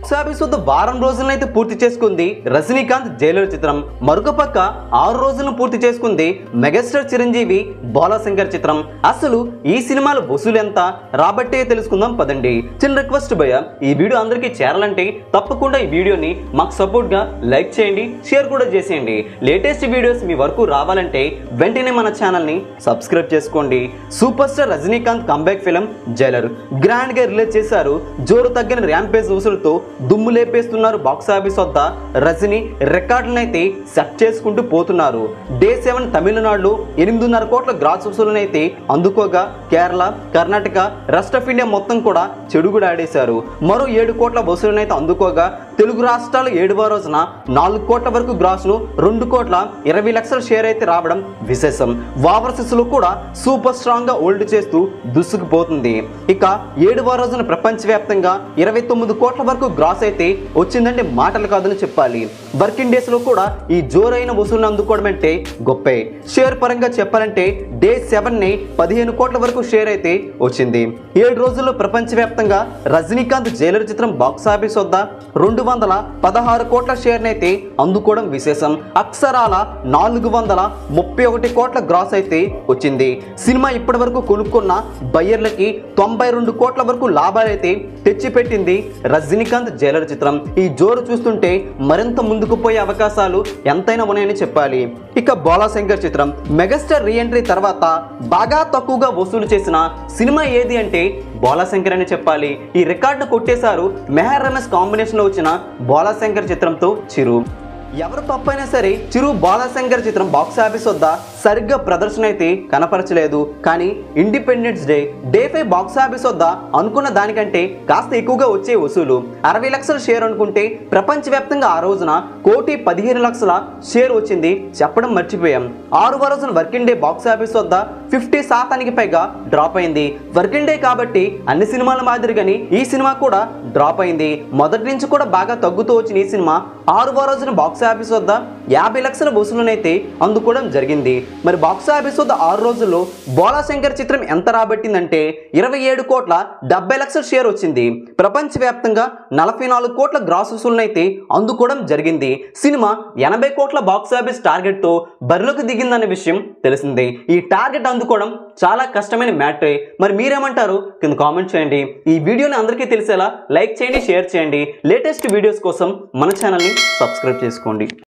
Box office వద్ద వారం రోజులనైతే పూర్తి చేసుకుంది రజనీకాంత్ జైలర్ చిత్రం. మరొక పక్క 6 రోజులను పూర్తి చేసుకుంది మెగాస్టార్ చిరంజీవి బోలాశంకర్ చిత్రం. అసలు ఈ సినిమాల వసూలు ఎంత రాబట్టే తెలుసుకుందాం పదండి. చిన్న రిక్వెస్ట్ భయ్య, ఈ వీడియో అందరికీ చేరాలంటే తప్పకుండా ఈ వీడియోని మాకు సపోర్ట్ గా లైక్ చేయండి, షేర్ కూడా చేసేయండి. లేటెస్ట్ వీడియోస్ మీ వరకు రావాలంటే వెంటనే మన ఛానల్ ని సబ్స్క్రైబ్ చేసుకోండి. Super star Rajinikanth comeback film Jailer grand గా రిలీజ్ చేశారు. జోరు తగ్గిన ర్యాంపేజ్ వసూలుతో దుమ్ము లేపేస్తున్నారు బాక్సాఫీస్ వద్ద. రజనీ రికార్డులనైతే సెట్ చేసుకుంటూ పోతున్నారు. డే 7 తమిళనాడులో 8.5 కోట్ల గ్రాస్ వసూలునైతే అందుకోగా Kerala, Karnataka, rest of India మొత్తం కూడా చెడుగుడు ఆడేశారు. మరో 7 కోట్ల వసూలునైతే అందుకోగా తెలుగు రాష్ట్రాలు 7వ రోజున 4 కోట్ల వరకు గ్రాస్ ను 2 కోట్ల 20 లక్షల షేర్ అయితే రావడం విశేషం. ఓవర్సీస్ లో కూడా సూపర్ స్ట్రాంగ్ గా హోల్డ్ చేస్తూ దూసుకుపోతుంది. ఇక 7వ రోజున ప్రపంచవ్యాప్తంగా 29 కోట్ల వరకు గ్రాస్ అయితే వచ్చిందంటే మాటలు కాదని చెప్పాలి. వర్కింగ్ డేస్ లో కూడా ఈ జోరైన వసూలు అందుకోవడం అంటే గొప్పే. షేర్ పరంగా చెప్పాలంటే డే 7 ని 15 కోట్ల వరకు షేర్ అయితే వచ్చింది. 7 రోజుల్లో ప్రపంచవ్యాప్తంగా రజనీకాంత్ జైలర్ చిత్రం బాక్సాఫీస్ వద్ద 216 కోట్ల షేర్ అయితే అందుకోవడం విశేషం. అక్షరాల 431 కోట్ల గ్రాస్ అయితే వచ్చింది. సినిమా ఇప్పటి వరకు కొనుక్కున్న బయ్యర్లకి 92 కోట్ల వరకు లాభాలైతే తెచ్చిపెట్టింది రజనీకాంత్ జైలర్ చిత్రం. ఈ జోరు చూస్తుంటే మరింత ముందుకు పోయే అవకాశాలు ఎంతైనా ఉన్నాయని చెప్పాలి. ఇక బోలాశంకర్ చిత్రం మెగాస్టార్ రీఎంట్రీ తర్వాత బాగా తక్కువగా వసూలు చేసిన సినిమా ఏది అంటే బోలాశంకర్ అని చెప్పాలి. ఈ రికార్డును కొట్టేశారు మెహర్ రమేష్ కాంబినేషన్ లో వచ్చిన బోలాశంకర్ చిత్రంతో చిరు. ఎవరు తప్పైనా సరే చిరు బోలాశంకర్ చిత్రం బాక్సాఫీస్ వద్ద సరిగ్గా ప్రదర్శన అయితే కనపరచలేదు. కానీ ఇండిపెండెన్స్ డే 5 బాక్సాఫీస్ వద్ద అనుకున్న దానికంటే కాస్త ఎక్కువగా వచ్చే వసూలు 60 లక్షల షేర్ అనుకుంటే ప్రపంచవ్యాప్తంగా ఆ రోజున 1,15,00,000 షేర్ వచ్చింది చెప్పడం మర్చిపోయాం. 6వ రోజున వర్కింగ్ డే బాక్సాఫీస్ వద్ద 50% పైగా డ్రాప్ అయింది. వర్కింగ్ డే కాబట్టి అన్ని సినిమాల మాదిరిగాని ఈ సినిమా కూడా డ్రాప్ అయింది. మొదటి నుంచి కూడా బాగా తగ్గుతూ వచ్చిన ఈ సినిమా 6వ రోజున బాక్సాఫీస్ వద్ద 50 లక్షల వసూలునైతే అందుకోవడం జరిగింది. మరి బాక్సాఫీస్ వద్ద 6 రోజుల్లో బోలాశంకర్ చిత్రం ఎంత రాబట్టిందంటే 27 కోట్ల 70 లక్షల షేర్ వచ్చింది. ప్రపంచవ్యాప్తంగా 44 కోట్ల గ్రాస్ వసూలునైతే అందుకోవడం జరిగింది. సినిమా 80 కోట్ల బాక్సాఫీస్ టార్గెట్ తో బరిలోకి దిగిందనే విషయం తెలిసిందే. ఈ టార్గెట్ అందుకోవడం చాలా కష్టమైన మ్యాటరే. మరి మీరేమంటారు కింద కామెంట్ చేయండి. ఈ వీడియోని అందరికీ తెలిసేలా లైక్ చేయండి, షేర్ చేయండి. లేటెస్ట్ వీడియోస్ కోసం మన ఛానల్ని సబ్స్క్రైబ్ చేసుకోండి.